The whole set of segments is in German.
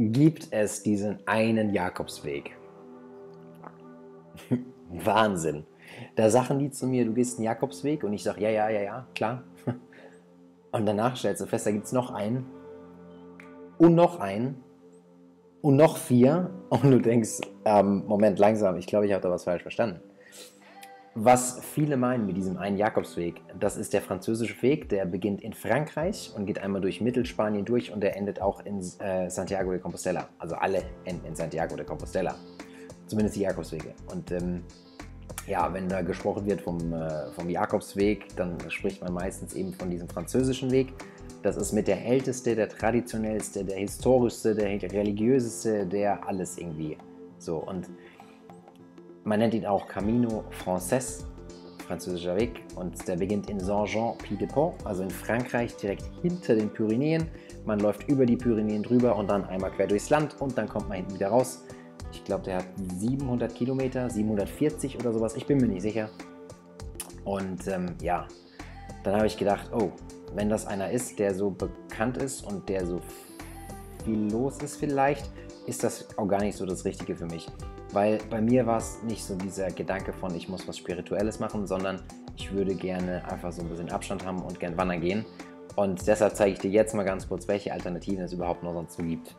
gibt es diesen einen Jakobsweg. Wahnsinn. Da sagen die zu mir, du gehst den Jakobsweg und ich sage, ja, klar. Und danach stellst du fest, da gibt es noch einen und noch einen und noch 4 und du denkst, Moment, langsam, ich glaube, ich habe da was falsch verstanden. Was viele meinen mit diesem einen Jakobsweg, das ist der französische Weg, der beginnt in Frankreich und geht einmal durch Mittelspanien durch und der endet auch in Santiago de Compostela. Also alle enden in Santiago de Compostela. Zumindest die Jakobswege. Und ja, wenn da gesprochen wird vom Jakobsweg, dann spricht man meistens eben von diesem französischen Weg. Das ist mit der älteste, der traditionellste, der historischste, der religiöseste, der alles irgendwie so. Und man nennt ihn auch Camino Frances, französischer Weg. Und der beginnt in Saint-Jean-Pied-de-Port, also in Frankreich, direkt hinter den Pyrenäen. Man läuft über die Pyrenäen drüber und dann einmal quer durchs Land und dann kommt man hinten wieder raus. Ich glaube, der hat 700 Kilometer, 740 oder sowas, ich bin mir nicht sicher. Und ja, dann habe ich gedacht, oh, wenn das einer ist, der so bekannt ist und der so viel los ist vielleicht, ist das auch gar nicht so das Richtige für mich. Weil bei mir war es nicht so dieser Gedanke von, ich muss was Spirituelles machen, sondern ich würde gerne einfach so ein bisschen Abstand haben und gern wandern gehen. Und deshalb zeige ich dir jetzt mal ganz kurz, welche Alternativen es überhaupt noch sonst so gibt.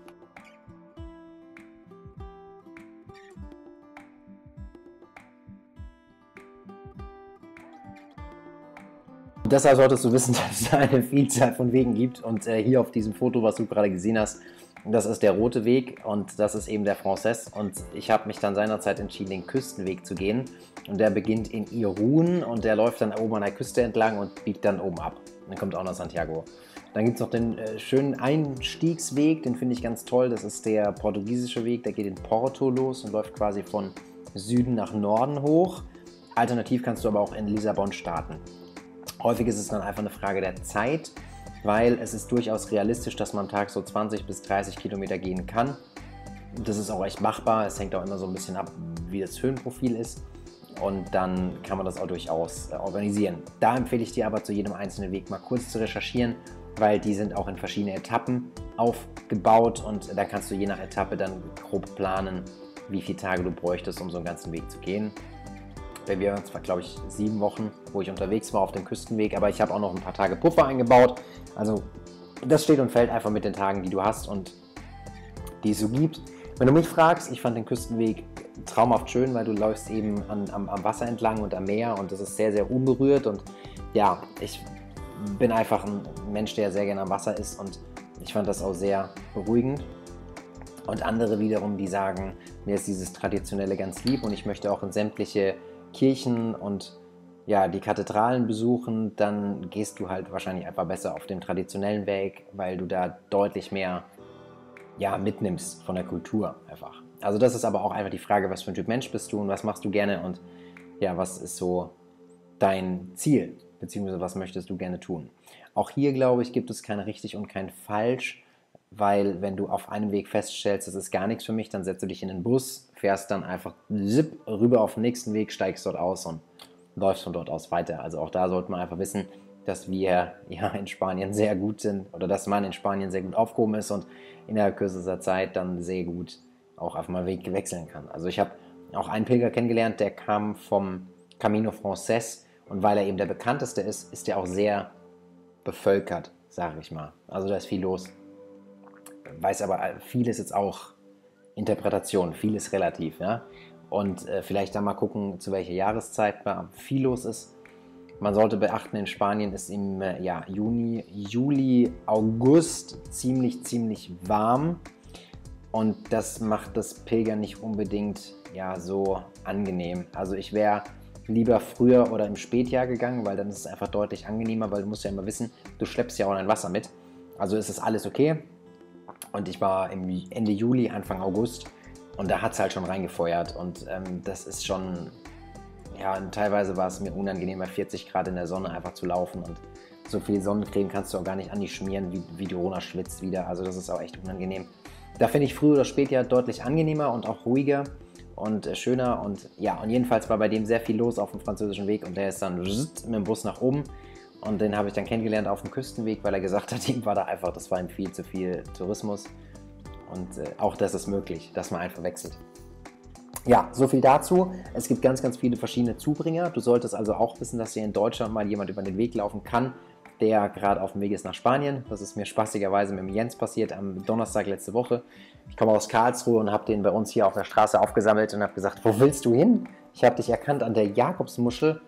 Deshalb solltest du wissen, dass es eine Vielzahl von Wegen gibt und hier auf diesem Foto, was du gerade gesehen hast, das ist der rote Weg und das ist eben der Frances und ich habe mich dann seinerzeit entschieden, den Küstenweg zu gehen und der beginnt in Irun und der läuft dann oben an der Küste entlang und biegt dann oben ab. Dann kommt auch nach Santiago. Dann gibt es noch den schönen Einstiegsweg, den finde ich ganz toll, das ist der portugiesische Weg, der geht in Porto los und läuft quasi von Süden nach Norden hoch. Alternativ kannst du aber auch in Lissabon starten. Häufig ist es dann einfach eine Frage der Zeit, weil es ist durchaus realistisch, dass man am Tag so 20 bis 30 Kilometer gehen kann. Das ist auch echt machbar, es hängt auch immer so ein bisschen ab, wie das Höhenprofil ist und dann kann man das auch durchaus organisieren. Da empfehle ich dir aber zu jedem einzelnen Weg mal kurz zu recherchieren, weil die sind auch in verschiedene Etappen aufgebaut und da kannst du je nach Etappe dann grob planen, wie viele Tage du bräuchtest, um so einen ganzen Weg zu gehen. Bei mir waren es, glaube ich, 7 Wochen, wo ich unterwegs war auf dem Küstenweg, aber ich habe auch noch ein paar Tage Puffer eingebaut. Also das steht und fällt einfach mit den Tagen, die du hast und die es so gibt. Wenn du mich fragst, ich fand den Küstenweg traumhaft schön, weil du läufst eben am Wasser entlang und am Meer und das ist sehr, sehr unberührt und ja, ich bin einfach ein Mensch, der sehr gerne am Wasser ist und ich fand das auch sehr beruhigend. Und andere wiederum, die sagen, mir ist dieses Traditionelle ganz lieb und ich möchte auch in sämtliche Kirchen und ja, die Kathedralen besuchen, dann gehst du halt wahrscheinlich einfach besser auf dem traditionellen Weg, weil du da deutlich mehr mitnimmst von der Kultur einfach. Also das ist aber auch einfach die Frage, was für ein Typ Mensch bist du und was machst du gerne und ja, was ist so dein Ziel, beziehungsweise was möchtest du gerne tun. Auch hier, glaube ich, gibt es kein richtig und kein falsch, weil wenn du auf einem Weg feststellst, das ist gar nichts für mich, dann setzt du dich in den Bus, fährst dann einfach rüber auf den nächsten Weg, steigst dort aus und läufst von dort aus weiter. Also auch da sollte man einfach wissen, dass wir in Spanien sehr gut sind oder dass man in Spanien sehr gut aufgehoben ist und innerhalb kürzester Zeit dann sehr gut auch auf mal Weg wechseln kann. Also ich habe auch einen Pilger kennengelernt, der kam vom Camino Frances und weil er eben der bekannteste ist, ist er auch sehr bevölkert, sage ich mal. Also da ist viel los. Weiß aber, vieles jetzt auch Interpretation, vieles relativ, ja. Und vielleicht dann mal gucken, zu welcher Jahreszeit viel los ist. Man sollte beachten, in Spanien ist im Juli, August ziemlich warm und das macht das Pilgern nicht unbedingt so angenehm. Also ich wäre lieber früher oder im Spätjahr gegangen, weil dann ist es einfach deutlich angenehmer, weil du musst ja immer wissen, du schleppst ja auch dein Wasser mit. Also ist es alles okay. Und ich war im Ende Juli, Anfang August und da hat es halt schon reingefeuert und das ist schon, teilweise war es mir unangenehm, bei 40 Grad in der Sonne einfach zu laufen und so viel Sonnencreme kannst du auch gar nicht an dich schmieren, wie du runterschwitzt wieder, also das ist auch echt unangenehm. Da finde ich früher oder später deutlich angenehmer und auch ruhiger und schöner und und jedenfalls war bei dem sehr viel los auf dem französischen Weg und der ist dann mit dem Bus nach oben. Und den habe ich dann kennengelernt auf dem Küstenweg, weil er gesagt hat, ihm war da einfach, das war ihm viel zu viel Tourismus. Und auch das ist möglich, dass man einfach wechselt. Ja, so viel dazu. Es gibt ganz, ganz viele verschiedene Zubringer. Du solltest also auch wissen, dass hier in Deutschland mal jemand über den Weg laufen kann, der gerade auf dem Weg ist nach Spanien. Das ist mir spaßigerweise mit dem Jens passiert am Donnerstag letzte Woche. Ich komme aus Karlsruhe und habe den bei uns hier auf der Straße aufgesammelt und habe gesagt, wo willst du hin? Ich habe dich erkannt an der Jakobsmuschel.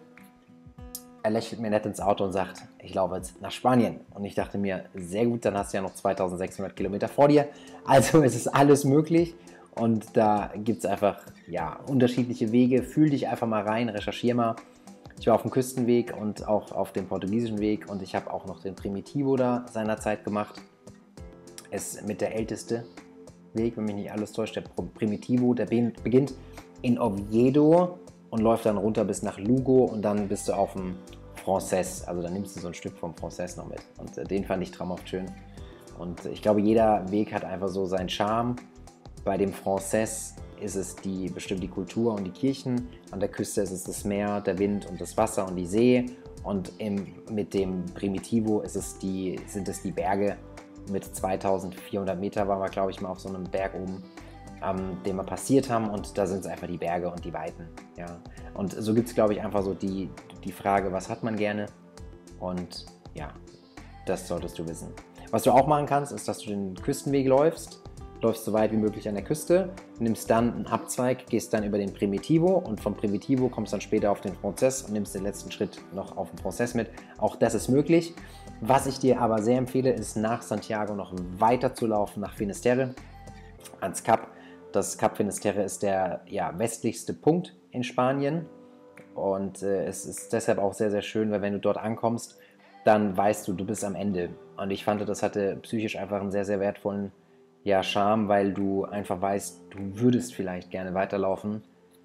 Er lächelt mir nett ins Auto und sagt, ich laufe jetzt nach Spanien. Und ich dachte mir, sehr gut, dann hast du ja noch 2600 Kilometer vor dir. Also es ist alles möglich. Und da gibt es einfach ja, unterschiedliche Wege. Fühl dich einfach mal rein, recherchier mal. Ich war auf dem Küstenweg und auch auf dem portugiesischen Weg und ich habe auch noch den Primitivo da seinerzeit gemacht. Ist mit der älteste Weg, wenn mich nicht alles täuscht, der Primitivo, der beginnt in Oviedo und läuft dann runter bis nach Lugo und dann bist du auf dem Frances. Also dann nimmst du so ein Stück vom Frances noch mit und den fand ich traumhaft schön. Und ich glaube, jeder Weg hat einfach so seinen Charme. Bei dem Frances ist es bestimmt die Kultur und die Kirchen. An der Küste ist es das Meer, der Wind und das Wasser und die See. Und mit dem Primitivo sind es die Berge. Mit 2400 Meter waren wir, glaube ich, mal auf so einem Berg oben, den wir passiert haben. Und da sind es einfach die Berge und die Weiten. Ja. Und so gibt es, glaube ich, einfach so die Frage, was hat man gerne? Und ja, das solltest du wissen. Was du auch machen kannst, ist, dass du den Küstenweg läufst so weit wie möglich an der Küste, nimmst dann einen Abzweig, gehst dann über den Primitivo und vom Primitivo kommst dann später auf den Frances und nimmst den letzten Schritt noch auf den Frances mit. Auch das ist möglich. Was ich dir aber sehr empfehle, ist nach Santiago noch weiter zu laufen, nach Finisterre, ans Kap. Das Kap Finisterre ist der westlichste Punkt in Spanien und es ist deshalb auch sehr, sehr schön, weil wenn du dort ankommst, dann weißt du, du bist am Ende. Und ich fand, das hatte psychisch einfach einen sehr, sehr wertvollen Charme, weil du einfach weißt, du würdest vielleicht gerne weiterlaufen.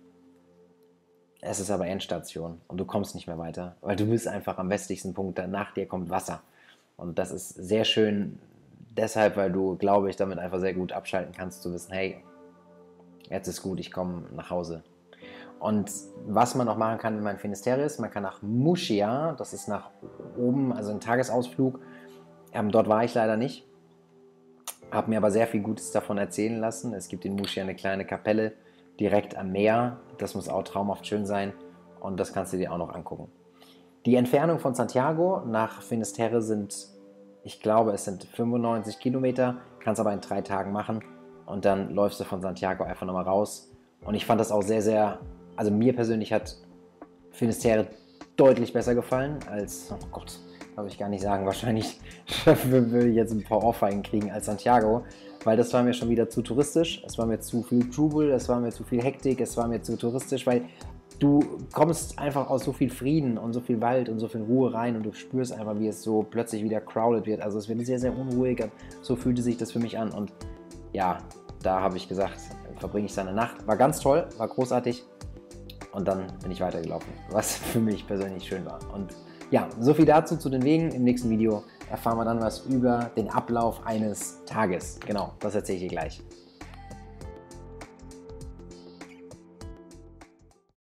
Es ist aber Endstation und du kommst nicht mehr weiter, weil du bist einfach am westlichsten Punkt, nach dir kommt Wasser. Und das ist sehr schön deshalb, weil du, glaube ich, damit einfach sehr gut abschalten kannst, zu wissen, hey, jetzt ist gut, ich komme nach Hause. Und was man noch machen kann, wenn man in Finisterre ist, man kann nach Murcia, das ist nach oben, also ein Tagesausflug. Dort war ich leider nicht. Habe mir aber sehr viel Gutes davon erzählen lassen. Es gibt in Murcia eine kleine Kapelle direkt am Meer. Das muss auch traumhaft schön sein und das kannst du dir auch noch angucken. Die Entfernung von Santiago nach Finisterre ich glaube, es sind 95 Kilometer, kannst aber in 3 Tagen machen und dann läufst du von Santiago einfach nochmal raus. Und ich fand das auch sehr, sehr, also mir persönlich hat Finisterre deutlich besser gefallen als, oh Gott, darf ich gar nicht sagen, wahrscheinlich würde ich jetzt ein paar Ohrfeigen kriegen als Santiago, weil das war mir schon wieder zu touristisch, es war mir zu viel Trubel, es war mir zu viel Hektik, es war mir zu touristisch, weil du kommst einfach aus so viel Frieden und so viel Wald und so viel Ruhe rein und du spürst einfach, wie es so plötzlich wieder crowded wird, also es wird sehr, sehr unruhig, so fühlte sich das für mich an und ja, da habe ich gesagt, verbringe ich seine Nacht, war ganz toll, war großartig und dann bin ich weitergelaufen, was für mich persönlich schön war und ja, so viel dazu zu den Wegen. Im nächsten Video erfahren wir dann was über den Ablauf eines Tages. Genau, das erzähle ich dir gleich.